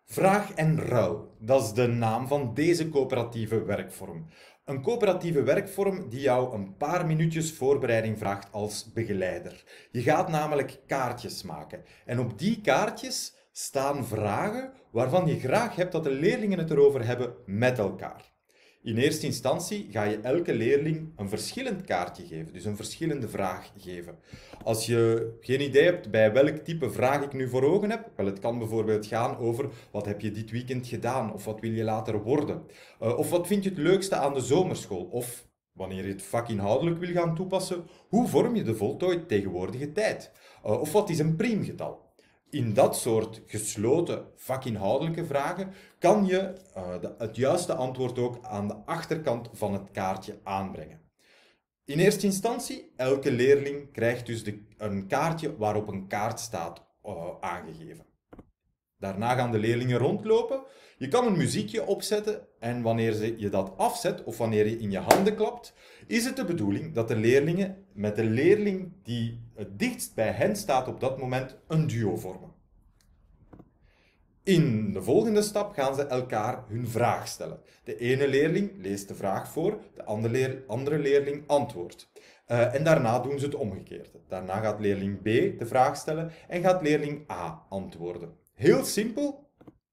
Vraag en ruil, dat is de naam van deze coöperatieve werkvorm. Een coöperatieve werkvorm die jou een paar minuutjes voorbereiding vraagt als begeleider. Je gaat namelijk kaartjes maken. En op die kaartjes staan vragen waarvan je graag hebt dat de leerlingen het erover hebben met elkaar. In eerste instantie ga je elke leerling een verschillend kaartje geven, dus een verschillende vraag geven. Als je geen idee hebt bij welk type vraag ik nu voor ogen heb, wel, het kan bijvoorbeeld gaan over wat heb je dit weekend gedaan, of wat wil je later worden, of wat vind je het leukste aan de zomerschool, of wanneer je het vakinhoudelijk wil gaan toepassen, hoe vorm je de voltooid tegenwoordige tijd, of wat is een priemgetal. In dat soort gesloten vakinhoudelijke vragen kan je het juiste antwoord ook aan de achterkant van het kaartje aanbrengen. In eerste instantie, elke leerling krijgt dus een kaartje waarop een kaart staat aangegeven. Daarna gaan de leerlingen rondlopen. Je kan een muziekje opzetten en wanneer je dat afzet of wanneer je in je handen klapt, is het de bedoeling dat de leerlingen met de leerling die het dichtst bij hen staat op dat moment een duo vormen. In de volgende stap gaan ze elkaar hun vraag stellen. De ene leerling leest de vraag voor, de andere leerling antwoordt. En daarna doen ze het omgekeerde. Daarna gaat leerling B de vraag stellen en gaat leerling A antwoorden. Heel simpel.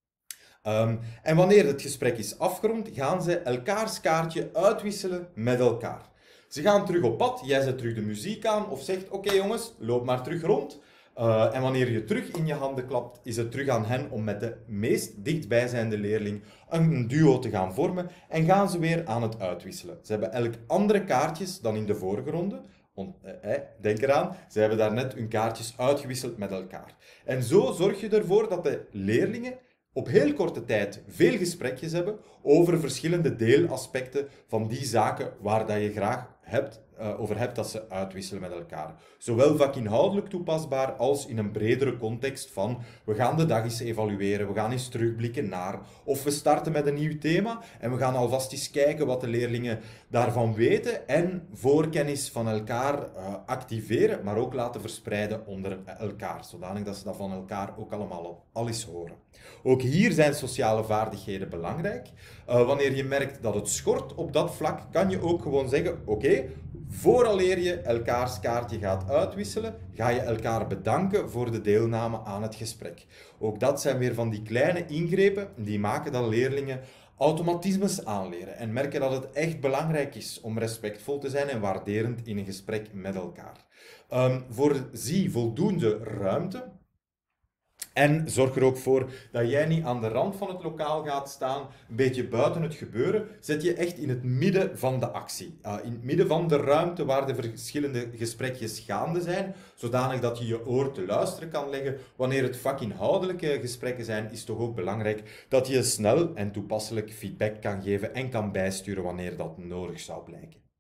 En wanneer het gesprek is afgerond, gaan ze elkaars kaartje uitwisselen met elkaar. Ze gaan terug op pad, jij zet terug de muziek aan of zegt oké jongens, loop maar terug rond. En wanneer je terug in je handen klapt, is het terug aan hen om met de meest dichtbijzijnde leerling een duo te gaan vormen en gaan ze weer aan het uitwisselen. Ze hebben elk andere kaartjes dan in de vorige ronde. Denk eraan, ze hebben daarnet hun kaartjes uitgewisseld met elkaar. En zo zorg je ervoor dat de leerlingen op heel korte tijd veel gesprekjes hebben over verschillende deelaspecten van die zaken waar dat je graag over hebt dat ze uitwisselen met elkaar. Zowel vakinhoudelijk toepasbaar als in een bredere context van we gaan de dag eens evalueren, we gaan eens terugblikken naar, of we starten met een nieuw thema en we gaan alvast eens kijken wat de leerlingen daarvan weten en voorkennis van elkaar activeren, maar ook laten verspreiden onder elkaar, zodanig dat ze dat van elkaar ook allemaal al eens horen. Ook hier zijn sociale vaardigheden belangrijk. Wanneer je merkt dat het schort op dat vlak, kan je ook gewoon zeggen, oké, vooraleer je elkaars kaartje gaat uitwisselen, ga je elkaar bedanken voor de deelname aan het gesprek. Ook dat zijn weer van die kleine ingrepen die maken dat leerlingen automatismes aanleren en merken dat het echt belangrijk is om respectvol te zijn en waarderend in een gesprek met elkaar. Voorzie voldoende ruimte. En zorg er ook voor dat jij niet aan de rand van het lokaal gaat staan, een beetje buiten het gebeuren. Zet je echt in het midden van de actie. In het midden van de ruimte waar de verschillende gesprekjes gaande zijn, zodanig dat je je oor te luisteren kan leggen. Wanneer het vakinhoudelijke gesprekken zijn, is het toch ook belangrijk dat je snel en toepasselijk feedback kan geven en kan bijsturen wanneer dat nodig zou blijken.